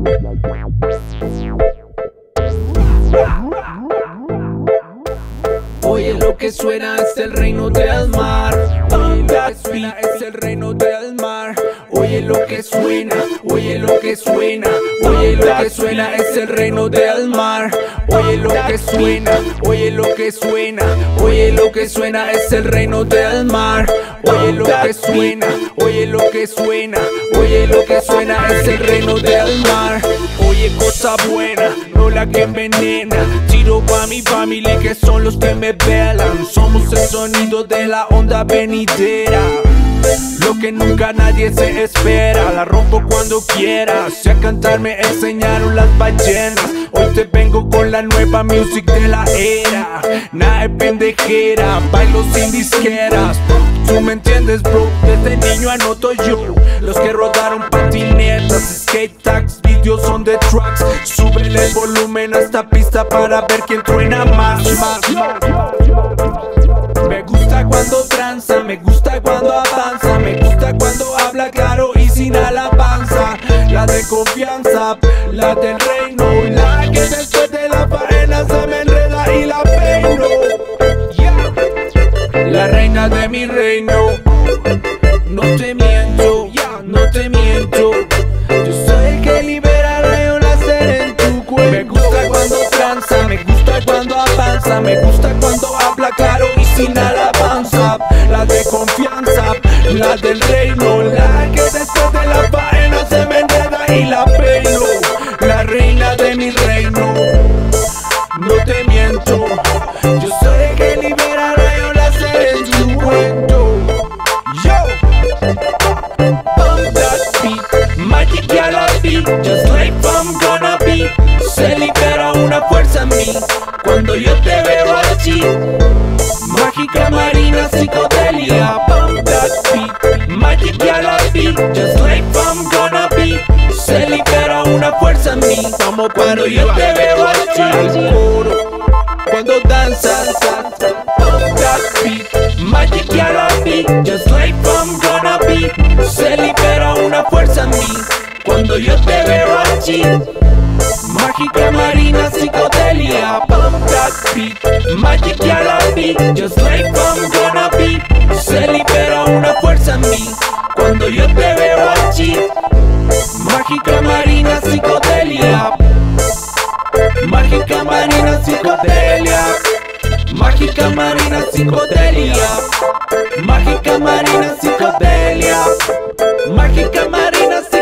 Oye, lo que suena es el reino de Almar. Oye, lo que suena es el reino de Almar. Oye, lo que suena, oye, lo que suena, oye, lo que suena es el reino de Almar. Oye, lo que suena, oye, lo que suena, oye, lo que suena es el reino de Almar. Oye, lo que suena, oye, lo que suena, oye, lo que suena es el reino de Almar. Oye, cosa buena, no la que envenena. Tiro pa' mi familia que son los que me velan. Somos el sonido de la onda venidera, lo que nunca nadie se espera. La rompo cuando quiera, si a cantar me enseñaron las ballenas. Hoy te vengo con la nueva music de la era. Nada de pendejera, bailo sin disqueras. Tú me entiendes, bro, desde niño anoto yo. Los que rodaron patinetas, skate tags, videos son de tracks. Súbele el volumen a esta pista para ver quién truena más. Me gusta cuando tranza, me gusta cuando avanza, me gusta cuando habla claro y sin alabanza. La de confianza, la del reino, la que después de la faena se me enreda y la peino. La reina de mi reino, no te miento, no te miento. Yo soy el que libera rayo láser en tu cuerpo. Me gusta cuando tranza, me gusta cuando avanza, me gusta cuando habla claro y sin alabanza. La de confianza, la del reino, la que después de la faena se me enreda y la peino. La reina de mi reino, no te miento. Yo soy el que libera rayo láser en tu cuento. Yo, pump that beat, magic ya la vi, just like I'm gonna be. Se libera una fuerza en mí cuando yo te veo allí. Mágica marina psicodelia, pump that beat, magic ya la vi, just like I'm gonna be. Se libera una fuerza en mí como cuando yo te veo allí. Cuando danzas, pump that beat, magic ya la vi, just like I'm gonna be. Se libera una fuerza en mí cuando yo te veo allí. Mágica marina psicodelia, pump that beat, magic ya la vi, just like I'm gonna be. Se libera una fuerza en mí cuando yo te veo allí. Mágica marina psicodelia, mágica marina psicodelia, mágica marina psicodelia, mágica marina psicodelia, mágica marina psicodelia.